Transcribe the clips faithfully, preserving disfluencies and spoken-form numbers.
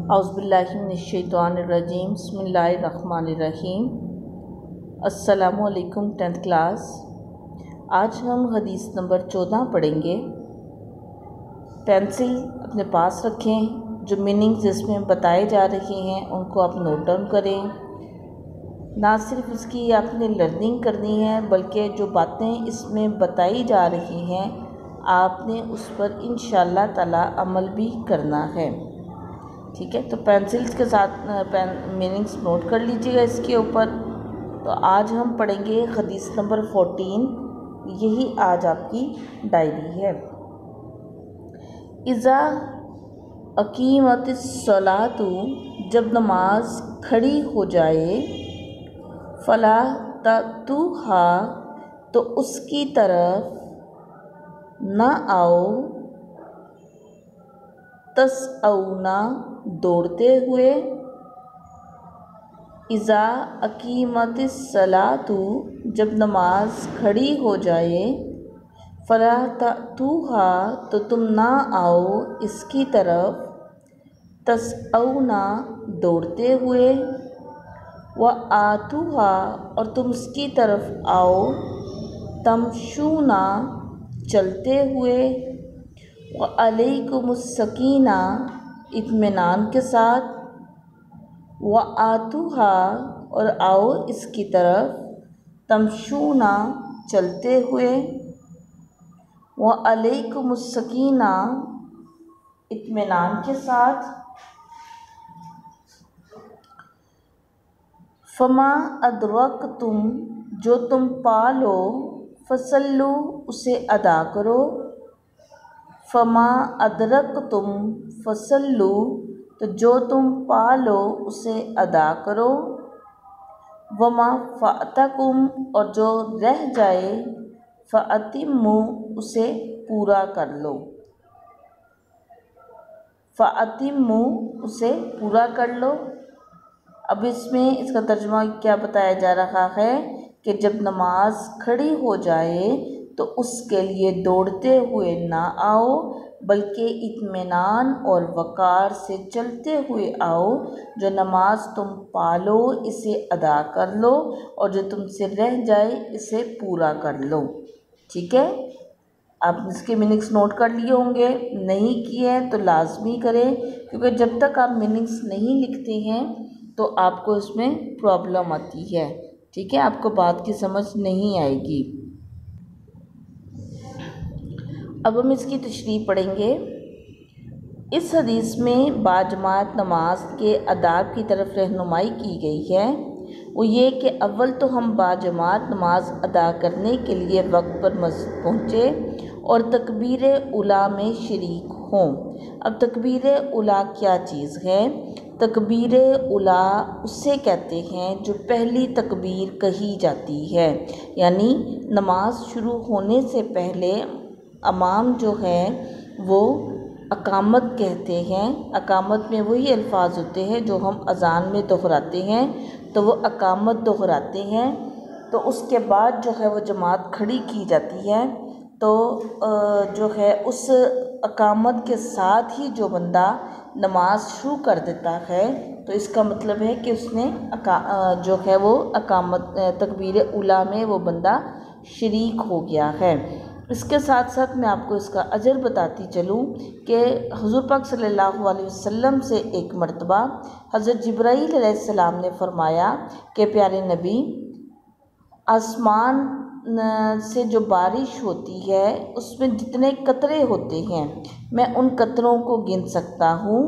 औज़ुबिल्लाहिमिनश्शैतानिर्रजीम बिस्मिल्लाहिर्रहमानिर्रहीम। अस्सलामुअलैकुम tenth class. आज हम हदीस नंबर चौदह पढ़ेंगे। पेंसिल अपने पास रखें। जो मीनिंग्स इसमें बताए जा रहे हैं उनको आप नोट डाउन करें। ना सिर्फ इसकी आपने लर्निंग करनी है बल्कि जो बातें इसमें बताई जा रही हैं आपने उस पर इंशाअल्लाह ताला अमल भी करना है। ठीक है, तो पेंसिल्स के साथ पेन मीनिंग्स नोट कर लीजिएगा इसके ऊपर। तो आज हम पढ़ेंगे हदीस नंबर फोर्टीन। यही आज आपकी डायरी है। इज़ा अकीमतिस सलातु, जब नमाज खड़ी हो जाए, फला ततुहा, तो उसकी तरफ न आओ, तसअउना, दौड़ते हुए। इज़ा अकीमतिस सलातु, जब नमाज खड़ी हो जाए, फला ततुहा, तो तुम ना आओ इसकी तरफ, तसअउना, दौड़ते हुए, व आतुहा, और तुम इसकी तरफ आओ, तमशूना, चलते हुए, व अलैकुमुस सकीना, इत्मीनान के साथ, व आतुहा, और आओ इसकी तरफ, तमशूना, चलते हुए, व अलैकुमुस सकीना, इत्मीनान के साथ। फमा अदरकतुम, जो तुम पा लो, फसल्लु, उसे अदा करो। फमा अदरकतुम फसल्लु, तो जो तुम पा लो उसे अदा करो। वमा फ़ातकुम, और जो रह जाए, फ़अतिम्मु, उसे पूरा कर लो। फ़अतिम्मु, उसे पूरा कर लो। अब इसमें इसका तर्जुमा क्या बताया जा रहा है कि जब नमाज खड़ी हो जाए तो उसके लिए दौड़ते हुए ना आओ बल्कि इत्मीनान और वक़ार से चलते हुए आओ। जो नमाज तुम पालो इसे अदा कर लो और जो तुमसे रह जाए इसे पूरा कर लो। ठीक है, आप इसके मीनिंग्स नोट कर लिए होंगे। नहीं किए तो लाजमी करें, क्योंकि जब तक आप मीनिंग्स नहीं लिखते हैं तो आपको इसमें प्रॉब्लम आती है। ठीक है, आपको बात की समझ नहीं आएगी। अब हम इसकी तशरीह पढ़ेंगे। इस हदीस में बाजमात नमाज के अदाब की तरफ रहनुमाई की गई है। वो ये कि अव्वल तो हम बाजमात नमाज अदा करने के लिए वक्त पर मस्जिद पहुँचे और तकबीर उला में शरीक हों। अब तकबीर उला क्या चीज़ है? तकबीर उला उससे कहते हैं जो पहली तकबीर कही जाती है, यानी नमाज शुरू होने से पहले अमाम जो है वो अकामत कहते हैं। अकामत में वही अल्फाज होते हैं जो हम अज़ान में दोहराते हैं, तो वो अकामत दोहराते हैं। तो उसके बाद जो है वो जमात खड़ी की जाती है। तो जो है उस अकामत के साथ ही जो बंदा नमाज शुरू कर देता है तो इसका मतलब है कि उसने अका जो है वो अकामत तकबीर उला में वो बंदा शरीक हो गया है। इसके साथ साथ मैं आपको इसका अजर बताती चलूँ कि हुज़ूर पाक सल्लल्लाहु अलैहि वसल्लम से एक मर्तबा हज़रत जिब्राईल अलैहिस्सलाम ने फरमाया कि प्यारे नबी, आसमान से जो बारिश होती है उसमें जितने कतरे होते हैं मैं उन कतरों को गिन सकता हूँ।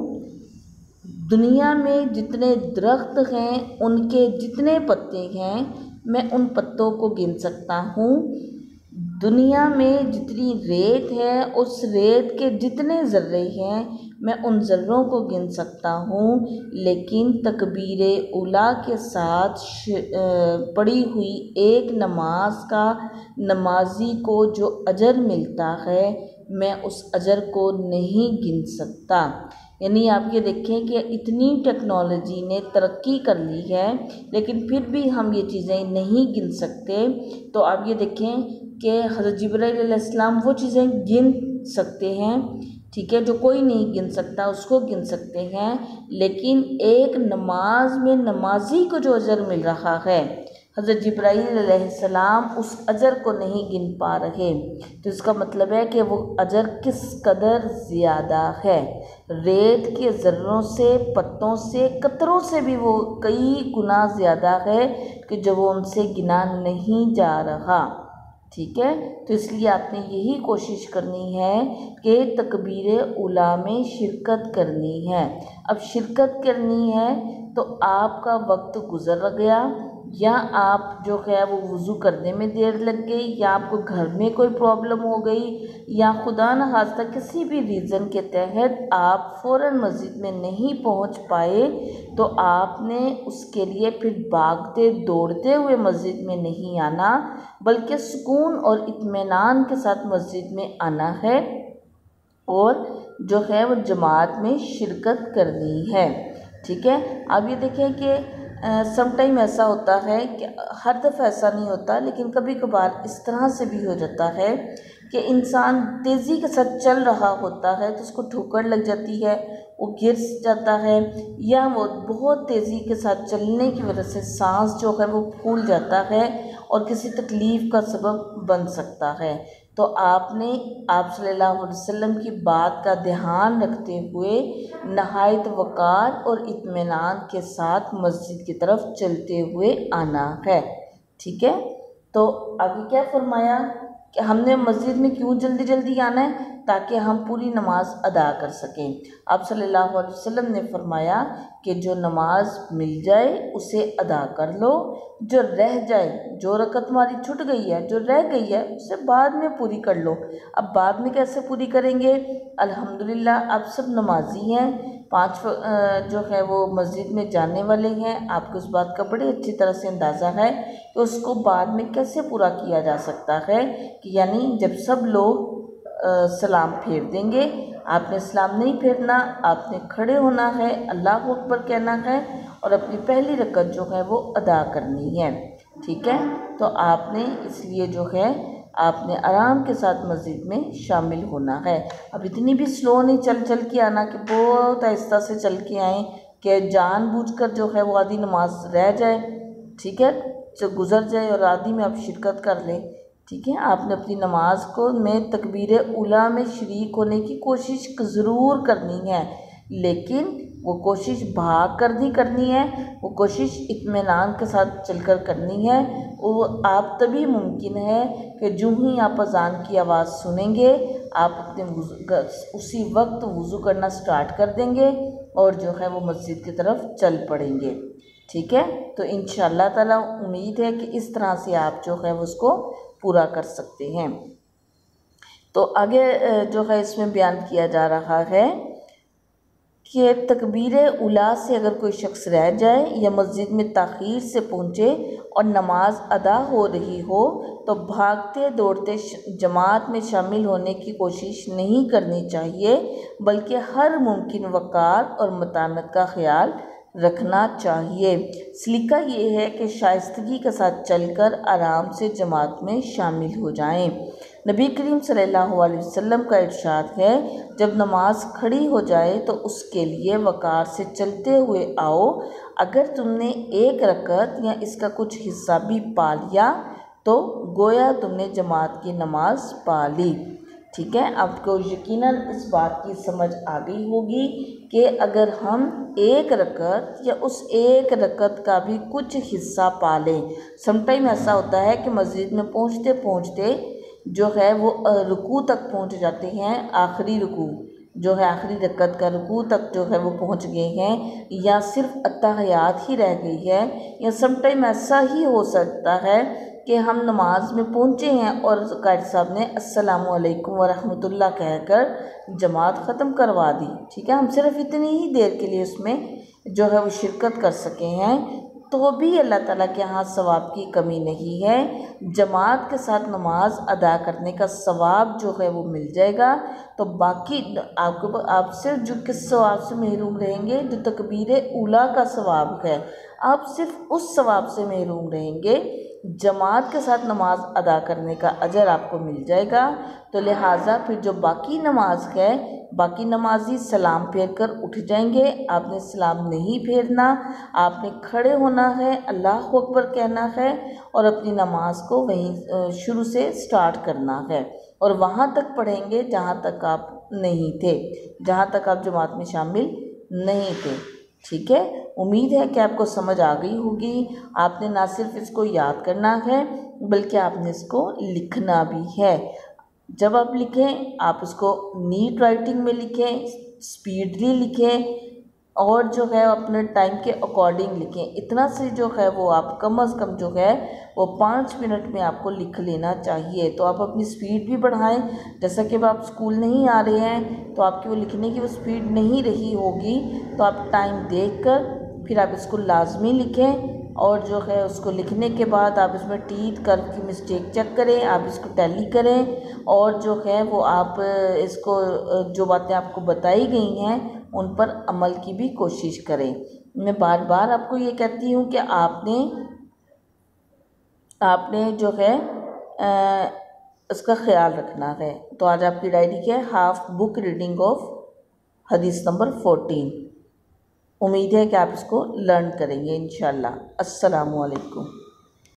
दुनिया में जितने दरख्त हैं उनके जितने पत्ते हैं मैं उन पत्तों को गिन सकता हूँ। दुनिया में जितनी रेत है उस रेत के जितने ज़र्रे हैं मैं उन ज़र्रों को गिन सकता हूँ। लेकिन तकबीर उला के साथ पढ़ी हुई एक नमाज का नमाजी को जो अजर मिलता है मैं उस अजर को नहीं गिन सकता। यानी आप ये देखें कि इतनी टेक्नोलॉजी ने तरक्की कर ली है लेकिन फिर भी हम ये चीज़ें नहीं गिन सकते। तो आप ये देखें कि हज़रत जिब्राईल अलैहिस्सलाम वो चीज़ें गिन सकते हैं ठीक है, जो कोई नहीं गिन सकता उसको गिन सकते हैं, लेकिन एक नमाज में नमाजी को जो अजर मिल रहा है, हज़रत जिब्राईल अलैहिस्सलाम उस अजर को नहीं गिन पा रहे। तो इसका मतलब है कि वो अजर किस कदर ज़्यादा है। रेत के ज़र्रों से, पत्तों से, कतरों से भी वो कई गुना ज़्यादा है कि जो वो उनसे गिना नहीं जा रहा। ठीक है, तो इसलिए आपने यही कोशिश करनी है कि तकबीर उला में शिरकत करनी है। अब शिरकत करनी है तो आपका वक्त गुजर गया, या आप जो है वो वज़ू करने में देर लग गई, या आपको घर में कोई प्रॉब्लम हो गई, या खुदा न खास्ता किसी भी रीज़न के तहत आप फ़ौरन मस्जिद में नहीं पहुंच पाए, तो आपने उसके लिए फिर भागते दौड़ते हुए मस्जिद में नहीं आना, बल्कि सुकून और इत्मीनान के साथ मस्जिद में आना है और जो है वो जमात में शिरकत करनी है। ठीक है, अब ये देखें कि समटाइम ऐसा होता है कि हर दफ़ा ऐसा नहीं होता, लेकिन कभी कभार इस तरह से भी हो जाता है कि इंसान तेज़ी के साथ चल रहा होता है तो उसको ठोकर लग जाती है, वो गिर जाता है, या वो बहुत तेज़ी के साथ चलने की वजह से सांस जो है वो फूल जाता है और किसी तकलीफ़ का सबब बन सकता है। तो आपने आप सल्लल्लाहु अलैहि वसल्लम की बात का ध्यान रखते हुए नहायत वक़ार और इत्मीनान के साथ मस्जिद की तरफ चलते हुए आना है। ठीक है, तो अभी क्या फरमाया कि हमने मस्जिद में क्यों जल्दी जल्दी आना है, ताकि हम पूरी नमाज अदा कर सकें। आप सल्लल्लाहु अलैहि वसल्लम ने फरमाया कि जो नमाज मिल जाए उसे अदा कर लो, जो रह जाए, जो रकत तुम्हारी छूट गई है, जो रह गई है, उसे बाद में पूरी कर लो। अब बाद में कैसे पूरी करेंगे? अल्हम्दुलिल्लाह आप सब नमाजी हैं, पाँच जो है वो मस्जिद में जाने वाले हैं, आपको इस बात का बड़ी अच्छी तरह से अंदाज़ा है कि उसको बाद में कैसे पूरा किया जा सकता है। कि यानी जब सब लोग सलाम फेर देंगे, आपने सलाम नहीं फेरना, आपने खड़े होना है, अल्लाह अकबर कहना है और अपनी पहली रकत जो है वो अदा करनी है। ठीक है, तो आपने इसलिए जो है आपने आराम के साथ मस्जिद में शामिल होना है। अब इतनी भी स्लो नहीं चल चल के आना कि बहुत आहिस्ता से चल के आएँ कि जानबूझकर जो है वो आधी नमाज रह जाए, ठीक है, जो गुज़र जाए और आधी में आप शिरकत कर लें। ठीक है, आपने अपनी नमाज को में तकबीर उला में शरीक होने की कोशिश ज़रूर करनी है, लेकिन वो कोशिश भाग कर नहीं करनी है, वो कोशिश इत्मीनान के साथ चलकर करनी है। वो आप तभी मुमकिन है कि जो ही आप अज़ान की आवाज़ सुनेंगे, आप अपने उसी वक्त वज़ू करना स्टार्ट कर देंगे और जो है वो मस्जिद की तरफ चल पड़ेंगे। ठीक है, तो इंशाअल्लाह ताला उम्मीद है कि इस तरह से आप जो है उसको पूरा कर सकते हैं। तो आगे जो है इसमें बयान किया जा रहा है कि तकबीर उला से अगर कोई शख्स रह जाए या मस्जिद में ताख़ीर से पहुँचे और नमाज अदा हो रही हो, तो भागते दौड़ते जमात में शामिल होने की कोशिश नहीं करनी चाहिए, बल्कि हर मुमकिन वक़ार और मतानत का ख्याल रखना चाहिए। सलीका ये है कि शाइस्तगी के साथ चलकर आराम से जमात में शामिल हो जाएं। नबी करीम सल्लल्लाहु अलैहि वसल्लम का इरशाद है, जब नमाज खड़ी हो जाए तो उसके लिए वक़ार से चलते हुए आओ। अगर तुमने एक रकत या इसका कुछ हिस्सा भी पा लिया तो गोया तुमने जमात की नमाज पा ली। ठीक है, आपको यकीनन इस बात की समझ आ गई होगी कि अगर हम एक रकत या उस एक रकत का भी कुछ हिस्सा पा लें, समटाइम ऐसा होता है कि मस्जिद में पहुंचते पहुंचते जो है वो रुकू तक पहुंच जाते हैं, आखिरी रुकू जो है आखिरी रकत का रुकू तक जो है वो पहुंच गए हैं, या सिर्फ अत्तहियात ही रह गई है, या समटाइम ऐसा ही हो सकता है कि हम नमाज में पहुँचे हैं और क़ारी साहब ने अस्सलामु अलैकुम व रहमतुल्लाह कहकर जमात ख़त्म करवा दी। ठीक है, हम सिर्फ इतनी ही देर के लिए उसमें जो है वो शिरकत कर सके हैं, तो भी अल्लाह ताला के यहाँ सवाब की कमी नहीं है। जमात के साथ नमाज अदा करने का सवाब जो है वो मिल जाएगा। तो बाकी आपको आप सिर्फ जो किस सवाब से महरूम रहेंगे, जो तकबीर उला का सवाब है, आप सिर्फ उस सवाब से महरूम रहेंगे जमात के साथ नमाज अदा करने का अजर आपको मिल जाएगा। तो लिहाजा फिर जो बाकी नमाज है, बाकी नमाजी सलाम फेर कर उठ जाएंगे, आपने सलाम नहीं फेरना, आपने खड़े होना है, अल्लाह अकबर कहना है और अपनी नमाज को वहीं शुरू से स्टार्ट करना है और वहाँ तक पढ़ेंगे जहाँ तक आप नहीं थे, जहाँ तक आप जमात में शामिल नहीं थे। ठीक है, उम्मीद है कि आपको समझ आ गई होगी। आपने ना सिर्फ इसको याद करना है बल्कि आपने इसको लिखना भी है। जब आप लिखें आप उसको नीट राइटिंग में लिखें, स्पीडली लिखें और जो है अपने टाइम के अकॉर्डिंग लिखें। इतना से जो है वो आप कम अज़ कम जो है वो पाँच मिनट में आपको लिख लेना चाहिए। तो आप अपनी स्पीड भी बढ़ाएं। जैसा कि अब आप स्कूल नहीं आ रहे हैं तो आपकी वो लिखने की वो स्पीड नहीं रही होगी, तो आप टाइम देखकर फिर आप इसको लाजमी लिखें और जो है उसको लिखने के बाद आप इसमें टीथ कर्व की मिस्टेक चेक करें, आप इसको टैली करें और जो है वो आप इसको जो बातें आपको बताई गई हैं उन पर अमल की भी कोशिश करें। मैं बार बार आपको ये कहती हूँ कि आपने आपने जो है आ, इसका ख्याल रखना है। तो आज आपकी डायरी है हाफ बुक रीडिंग ऑफ हदीस नंबर फोर्टीन। उम्मीद है कि आप इसको लर्न करेंगे इंशाल्लाह। अस्सलामु अलैकुम।